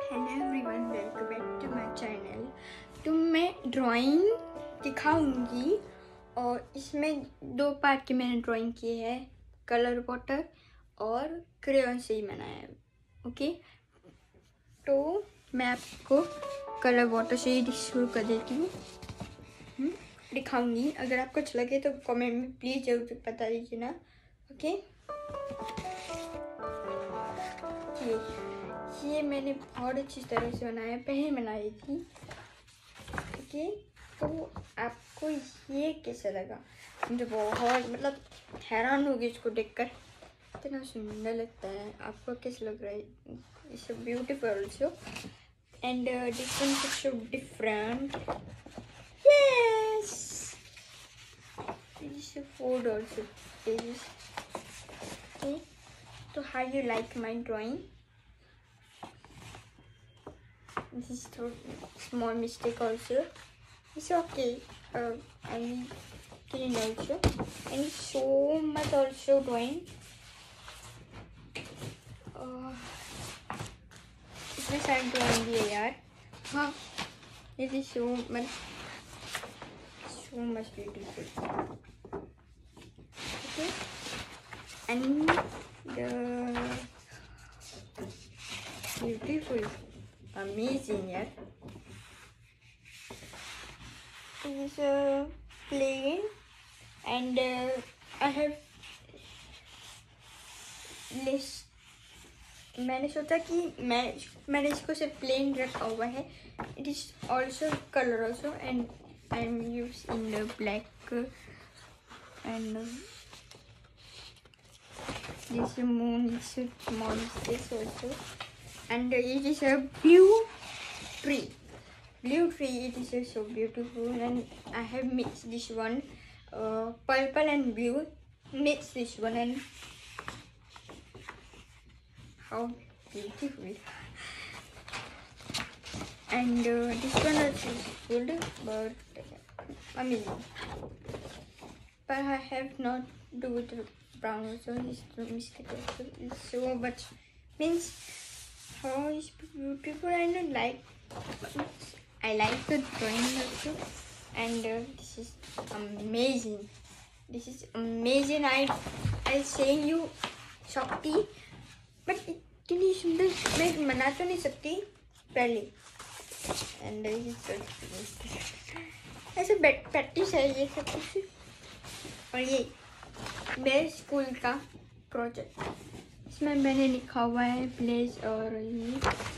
Hello everyone, welcome back to my channel. तो मैं drawing दिखाऊंगी और इसमें दो पार्ट की मैंने ड्राइंग की है, कलर वाटर और क्रेयॉन से ही बनाया है। ओके, तो मैं आपको कलर वाटर से ही शुरू कर देती हूँ, दिखाऊंगी। अगर आपको अच्छा लगे तो कमेंट में प्लीज़ जरूर बता दीजिए ना। ओके, ये मैंने बहुत अच्छी तरह से बनाया, पहले बनाई थी। ओके, तो आपको ये कैसा लगा? मुझे बहुत हैरान हो गई इसको देखकर, इतना सुंदर लगता है। आपको कैसा लग रहा है? It's beautiful also and this one is so different. Yes, this is food also. Okay, तो how you like my drawing? This is a small mistake also. It's okay. I clean also. And so much also drawing. इसमें सारी drawing भी है यार। हाँ, it is so much beautiful. Okay, and the beautiful. Amazing, yeah. It is plain and I have list. मैंने सोचा कि मैंने इसको सिर्फ प्लेन रखा हुआ है। It is also color also and I am using the black and this moon is small this also. And it is a blue tree. It is so beautiful, and I have mixed this one, purple and blue. Mix this one, and how beautiful! And this one also is good, but amazing. But I have not do with the brown also. It's the mistake also. It's so much means. How is beautiful and I like the drawing also, and this is amazing. This is amazing. I saying you Shakti, but इतनी सुंदर मैं मना तो नहीं सकती पहले। And ऐसे practice है ये सब कुछ। और ये मेरे स्कूल का प्रोजेक्ट, इसमें मैंने लिखा हुआ है प्लेस, और ये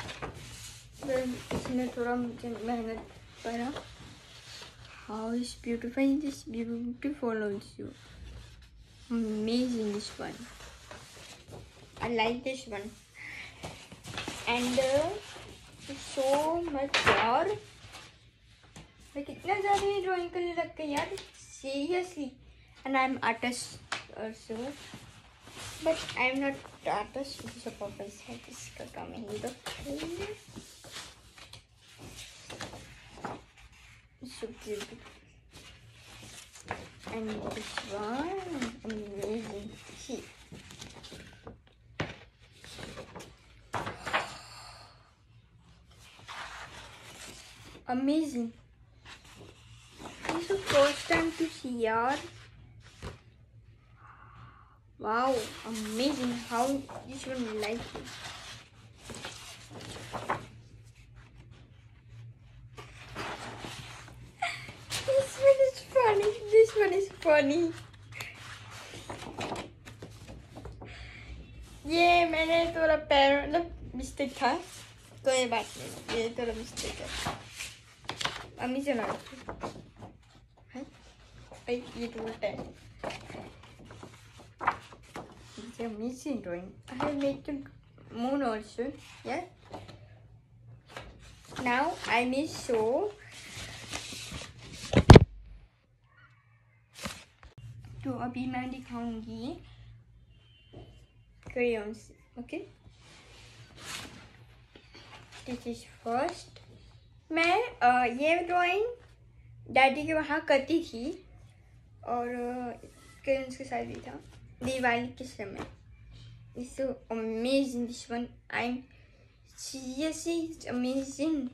इसने थोड़ा मुझे मेहनत करा। How is beautiful, this beautiful also, amazing this one, I like this one and so much. और मैं कितना ज़्यादा ड्राइंग करने लग गई यार, seriously. And I am artist also, but I am not artist. This is a purpose. This is coming with the so beautiful. And this one amazing. See, amazing. This is the first time to see yaar. Wow, amazing how this one like it. This one is funny. This one is funny. ये मैंने थोड़ा पैर mistake था, कोई बात नहीं, ये थोड़ा मिस्टेक है। अम्मी से ना है ये तो उल्टा है। It's amazing drawing. I have made the moon also. Yeah. Now I may show. तो अभी मैं दिखाऊंगी crayons. Okay. This is first. मैं ये ड्राइंग डैडी के वहाँ करती थी और crayons के साथ भी था दिवाली के समय। It's so amazing, this one. I'm seriously it's amazing.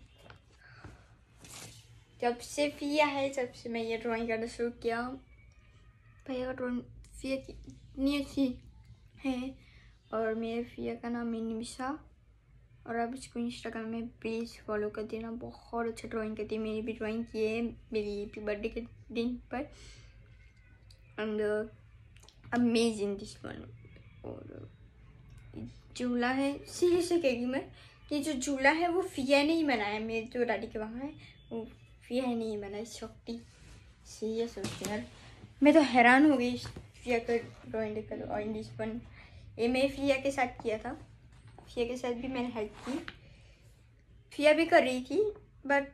जब से फिया है तब से मैं ये ड्राइंग करना शुरू किया। भैया ड्राइंग फिया की इतनी अच्छी है। और मेरे फिया का नाम है निमिषा, और आप इसको इंस्टाग्राम में प्लीज़ फॉलो कर देना। बहुत अच्छा ड्राइंग करती है। मैंने भी ड्राइंग की है मेरी हैप्पी बर्थडे के दिन पर। And amazing this one. और झूला है, सीरियसली कहेगी मैं, ये जो झूला है वो फिया ने ही बनाया। मेरे जो दादी के वहाँ है वो फिया ने ही बनाया। शक्ति सीरियस यार, मैं तो हैरान हो गई फिया का ड्राइंग देखकर। और इंग्लिश वन ये मैं फिया के साथ किया था। फिया के साथ भी मैंने हेल्प की। फिया भी कर रही थी बट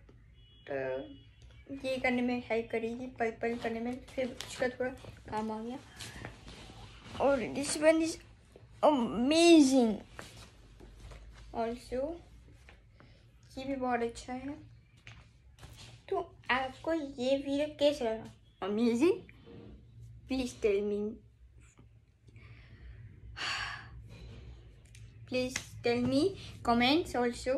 ये करने में हेल्प कर रही थी, पर्पल करने में, फिर उसका थोड़ा काम आ गया। और this one is amazing also, ये भी बहुत अच्छा है। तो आपको ये वीडियो कैसा लगा? Amazing? Please tell me, please tell me comments also.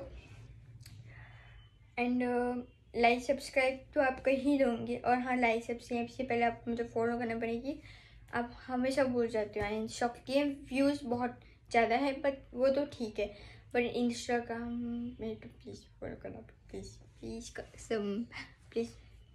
And like subscribe तो आप कर ही दोगे। और हाँ, लाइक सब्सक्राइब से पहले आपको मुझे फॉलो करना पड़ेगी। आप हमेशा भूल जाते हो। एंड शॉपकी व्यूज़ बहुत ज़्यादा है बट वो तो ठीक है, बट इंस्टाग्राम में तो प्लीज़ फॉलो करना, प्लीज़ प्लीज़ कसम प्लीज़।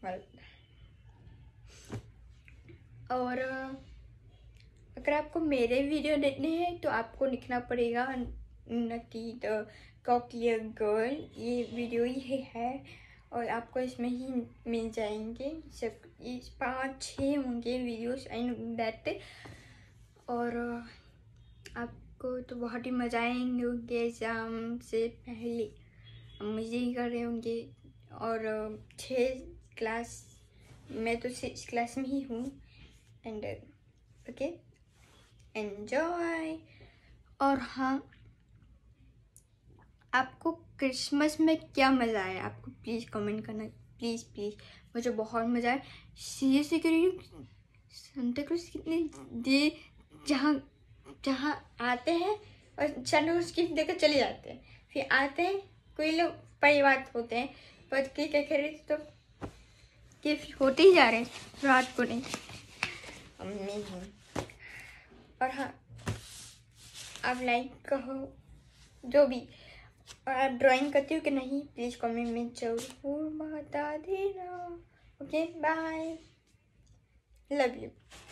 और अगर आपको मेरे वीडियो देखने हैं तो आपको लिखना पड़ेगा नटी द कॉकलियर गर्ल, ये वीडियो ही है। और आपको इसमें ही मिल जाएंगे सब, इस 5-6 होंगे वीडियोस एंड दैट। और आपको तो बहुत ही मज़ा आएंगे होंगे। एग्ज़ाम से पहले मज़े ही कर रहे होंगे। और 6 क्लास, मैं तो 6 क्लास में ही हूँ। And okay, enjoy. और हाँ, आपको क्रिसमस में क्या मज़ा आया आपको प्लीज़ कमेंट करना, प्लीज़ प्लीज़। मुझे बहुत मज़ा आया सीरियसली करिए। सांता क्लॉज कितने दे जहाँ जहाँ आते हैं और सांता क्लॉज गिफ्ट देकर चले जाते हैं, फिर आते हैं, कोई लोग परिवार होते हैं पर क्या कह रहे तो गिफ्ट होते ही जा रहे हैं रात को नहीं। अमेजिंग। और हाँ, आप लाइक कहो जो भी, और आप ड्राइंग करती हो कि नहीं प्लीज़ कमेंट में जरूर बता देना। Okay bye, love you.